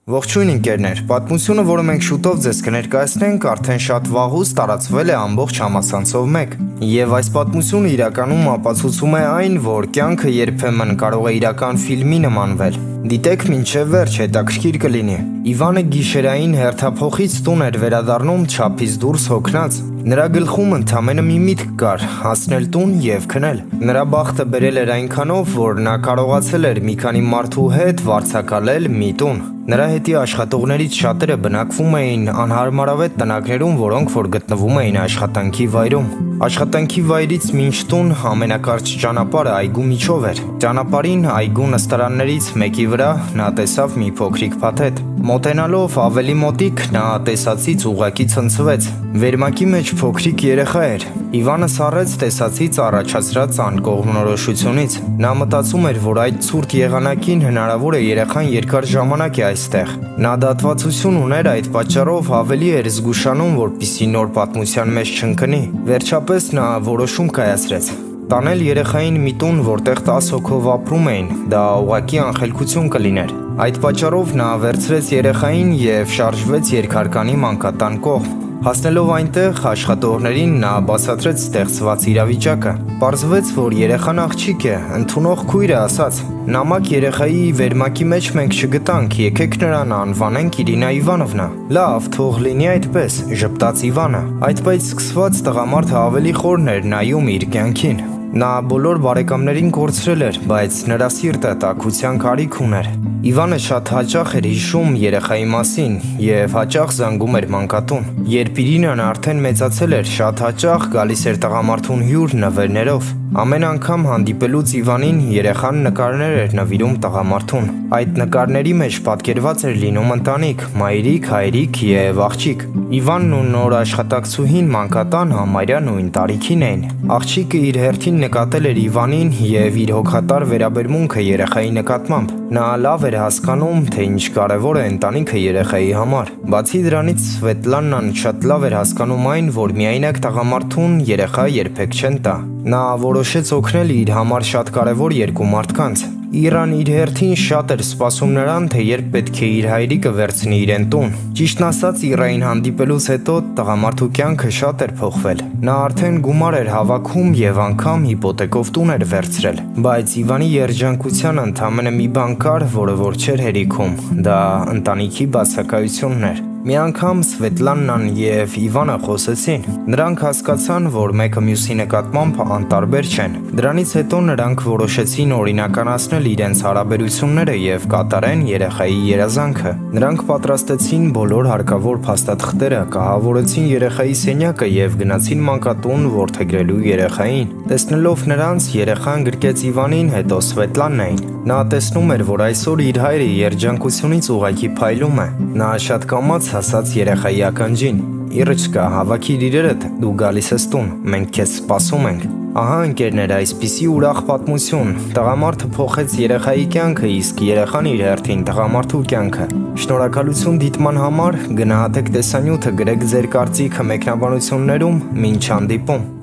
Ողջույն ընկերներ, պատմությունը, որը մենք շուտով ձեզ կներկայացնենք, արդեն շատ վաղուց տարածվել է ամբողջ համացանցով մեկ։ Եվ այս պատմությունը իրականում ապացուցում է այն, որ կյանքը երբեմն կարող է իրական ֆիլմի նմանվել։ Դիտեք մինչև վերջ, հետաքրքիր կլինի։ Իվանը գիշերային հերթափոխից տուն էր վերադառնում չափից դուրս հոգնած։ Նրա գլխում ընդամենը մի միտք կար՝ հասնել տուն և քնել։ Նրա բախտը բերել էր այնքանով, որ նա կարողացել էր մի քանի մարդու հետ վարձակալել մի տուն։ Նրա հետի աշխատողներից շատերը բնակվում էին անհարմարավետ տնակներում, որոնք որ գտնվում էին աշխատանքի վայրում։ Աշխատանքի վայրից մինչ տուն ամենակարճ ճանապարհը այգու միջով էր։ Ճանապարհին այգու նստարաններից մեկի վրա նա տեսավ մի փոքրիկ փաթեթ։ Մոտենալով ավելի մոտիկ նա տեսածից ուղղակի ցնցվեց։ Վերմակի մեջ փոքրիկ երեխա էր։ Իվանը սառեց տեսածից առաջացրած անկողմնորոշությունից։ Նա մտածում էր, որ այդ ցուրտ եղանակին հնարավոր է երեխան երկար ժամանակ է այստեղ։ Նա դատվածություն ուներ, այդ պատճառով ավելի էր զգուշանում, որպեսզի նոր պատմության մեջ չընկնի։ Վերջապես նա որոշում կայացրեց. տանել երեխային մի տուն, որտեղ 10 հոգով ապրում էին, դա ուղղակի անխելքություն կլիներ։ Այդ պատճառով նա վերցրեց երեխային և շարժվեց երկհարկանի մանկատան կողմ։ Հասնելով այնտեղ, աշխատողներին նա բացատրեց ստեղծված իրավիճակը։ Պարզվեց, որ երեխան աղջիկ է, ընդունող քույրը ասաց. «Նամակ երեխայի վերմակի մեջ մենք չգտանք, եկեք նրան անվանենք Իրինա Իվանովնա»։ «Լավ, թող լինի այդպես», ժպտաց Իվանը։ Այդպես սկսված տղամարդը ավելի խորն էր նայում իր կյանքին։ Նա բոլոր բարեկամներին կորցրել էր, բայց նրա սիրտը տաքության կարիք ուներ։ Իվանը շատ հաճախ էր հիշում երեխայի մասին և հաճախ զանգում էր մանկատուն։ Երբ Իրինան արդեն մեծացել էր, շատ հաճախ գալիս էր տղամարդուն հյուր նվերներով։ Ամեն անգամ հանդիպելուց Իվանին երեխան նկարներ էր նվիրում տղամարդուն։ Այդ նկարների մեջ պատկերված էր լինում ընտանիք՝ մայրիկ, հայրիկ և աղջիկ։ Իվանն ու նոր աշխատակցուհին մանկատան համարյա նույն տարիքին էին։ Աղջիկը իր հերթին նկատել էր Իվանին և իր հոգատար վերաբերմունքը երեխայի նկատմամբ։ Նա լավ էր հասկանում, թե ինչ կարևոր է ընտանիքը երեխայի համար։ Բացի դրանից, Սվետլանան շատ լավ էր հասկանում այն, որ միայնակ տղամարդուն երեխա երբեք չեն տա։ Նա որոշեց օգնել իր համար շատ կարևոր երկու մարդկանց։ Իրան իր հերթին շատ էր սպասում նրան, թե երբ պետք է իր հայրիկը վերցնի իրեն տուն։ Ճիշտն ասած, Իրային հանդիպելուց հետո տղամարդու կյանքը շատ էր փոխվել։ Նա արդեն գումար էր հավաքում և անգամ հիպոթեկով տուն էր վերցրել։ Բայց Իվանի երջանկությանը ընդամենը մի բան կար, որը որ չէր հերիքում, դա ընտանիքի բացակայությունն էր։ Մի անգամ Սվետլանան և Իվանը խոսեցին։ Նրանք հասկացան, որ մեկը մյուսի նկատմամբ անտարբեր չեն։ Դրանից հետո նրանք որոշեցին օրինականացնել իրենց հարաբերությունները և կատարեն երեխայի երազանքը։ Նրանք պատրաստեցին բոլոր հարկավոր փաստաթղթերը, կահավորեցին երեխայի սենյակը և գնացին մանկատուն որդեգրելու երեխային։ Տեսնելով նրանց, երեխան գրկեց Իվանին, հետո Սվետլանային։ Նա տեսնում էր, որ այսօր իր հայրը երջանկությունից ուղղակի փայլում է։ Նա շատ կամաց հասած երեխայի ականջին. «Իրոջկա, հավաքիր իրերդ, դու գալիս ես տուն, մենք քեզ սպասում ենք»։ Ահա ընկերներ, այսպիսի ուրախ պատմություն։ Տղամարդը փոխեց երեխայի կյանքը, իսկ երեխան իր հերթին տղամարդու կյանքը։ Շնորհակալություն դիտման համար, գնահատեք տեսանյութը, գրեք ձեր կարծիքը մեկնաբանություններում, մինչ հանդիպում։